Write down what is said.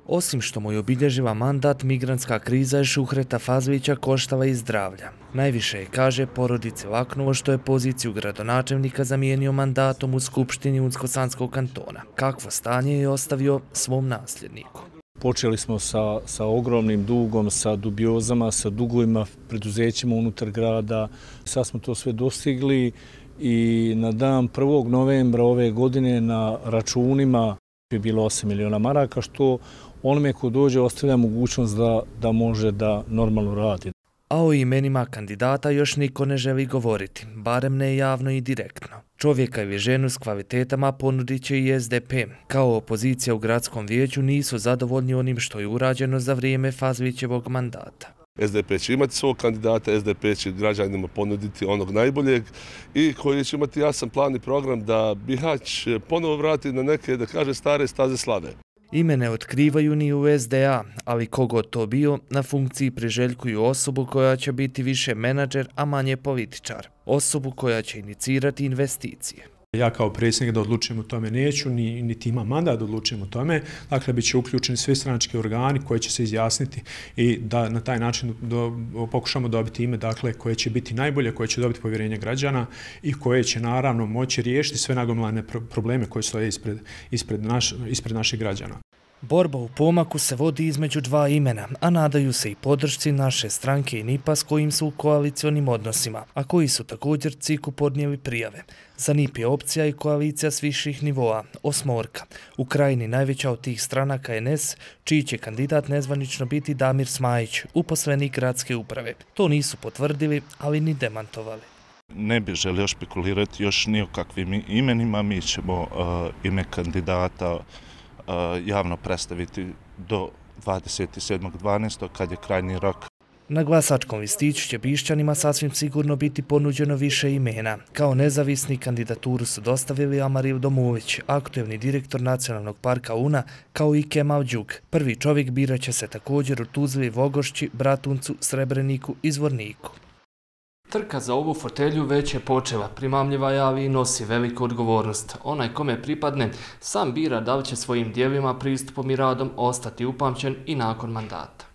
Osim što mu je obilježila mandat, migrantska kriza je Šuhreta Fazlića koštala i zdravlja. Najviše je, kaže, porodici laknulo što je poziciju gradonačelnika zamijenio mandatom u Skupštini Unsko-Sanskog kantona. Kakvo stanje je ostavio svom nasljedniku? Počeli smo sa ogromnim dugom, sa dubiozama, sa dugovima preduzećima unutar grada. Sad smo to sve dostigli i na dan 1. novembra ove godine na računima je bilo 8 miliona maraka, što onome ko dođe ostavlja mogućnost da može da normalno radi. A o imenima kandidata još niko ne želi govoriti, barem ne javno i direktno. Čovjeka ili ženu s kvalitetama ponudit će i SDP. Kao opozicija u gradskom vijeću nisu zadovoljni onim što je urađeno za vrijeme Fazlićevog mandata. SDP će imati svog kandidata, SDP će građanima ponuditi onog najboljeg i koji će imati jasan plan i program da Bihać ponovo vrati na neke, da kaže, stare staze slave. Ime ne otkrivaju ni u SDA, ali kogod to bio, na funkciji priželjkuju osobu koja će biti više menadžer, a manje političar. Osobu koja će inicirati investicije. Ja kao predsjednik da odlučujem o tome neću, niti imam mandat da odlučujem o tome. Dakle, bit će uključeni svi stranački organi koji će se izjasniti i da na taj način pokušamo dobiti ime, dakle, koje će biti najbolje, koje će dobiti povjerenje građana i koje će naravno moći riješiti sve nagomilane probleme koje stoje ispred naših građana. Borba u pomaku se vodi između dva imena, a nadaju se i podršci naše stranke i NIP-a s kojim su u koalicionim odnosima, a koji su također CIK-u podnijeli prijave. Za NIP je opcija i koalicija s viših nivoa, osmorka. U Krajini najveća od tih stranaka NS, čiji će kandidat nezvanično biti Damir Smajić, uposlenik gradske uprave. To nisu potvrdili, ali ni demantovali. Ne bih želio špekulirati još ni o kakvim imenima, mi ćemo ime kandidata javno predstaviti do 27.12. kad je krajnji rok. Na glasačkom listiću će Bišćanima sasvim sigurno biti ponuđeno više imena. Kao nezavisni kandidaturu su dostavili Amaril Domulić, aktuelni direktor Nacionalnog parka Una, kao i Kemal Đuk. Prvi čovjek birat će se također u Tuzli, Vogošći, Bratuncu, Srebreniku i Zvorniku. Trka za ovu fotelju već je počela, primamljiva je, ali i nosi veliku odgovornost. Onaj kome pripadne sam bira da li će svojim djelima, pristupom i radom ostati upamćen i nakon mandata.